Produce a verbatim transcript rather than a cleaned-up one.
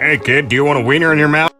Hey, kid, do you want a wiener in your mouth?